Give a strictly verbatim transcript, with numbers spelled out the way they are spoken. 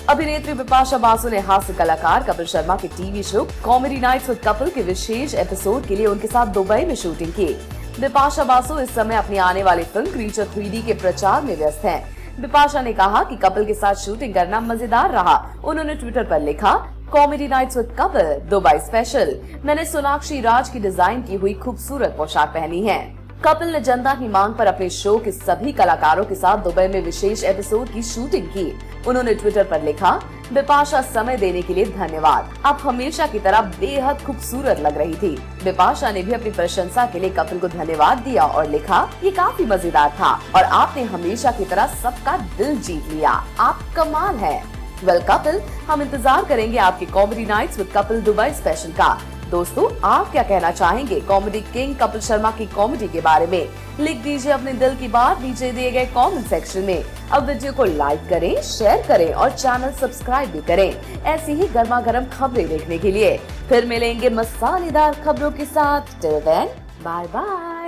अभिनेत्री बिपाशा बासु ने हास्य कलाकार कपिल शर्मा के TV show comedy nights with Kapil के विशेष एपिसोड के लिए उनके साथ दुबई में शूटिंग की। बिपाशा बासु इस समय अपनी आने वाली फिल्म क्रीचर थ्री डी के प्रचार में व्यस्त हैं। बिपाशा ने कहा कि कपिल के साथ शूटिंग करना मजेदार रहा। उन्होंने ट्विटर पर लिखा, comedy nights with Kapil Dubai special. मैंने सोनाक्षी राज की डिजाइन की हुई खूबसूरत पोशाक पहनी है। कपिल ने जनता की मांग पर अपने शो के सभी कलाकारों के साथ दुबई में विशेष एपिसोड की शूटिंग की। उन्होंने ट्विटर पर लिखा, बिपाशा समय देने के लिए धन्यवाद। आप हमेशा की तरह बेहद खूबसूरत लग रही थी। बिपाशा ने भी अपनी प्रशंसा के लिए कपिल को धन्यवाद दिया और लिखा, ये काफी मजेदार था और आपने हमेशा की तरह सबका दिल जीत लिया। आप कमाल है। वेल कपिल, हम इंतजार करेंगे आपकी comedy nights with Kapil Dubai special का। दोस्तों, आप क्या कहना चाहेंगे कॉमेडी किंग कपिल शर्मा की कॉमेडी के बारे में? लिख दीजिए अपने दिल की बात नीचे दिए गए कमेंट सेक्शन में। अब वीडियो को लाइक करें, शेयर करें और चैनल सब्सक्राइब भी करें ऐसी ही गर्मा गर्म खबरें देखने के लिए। फिर मिलेंगे मसालेदार खबरों के साथ। Till then, bye bye.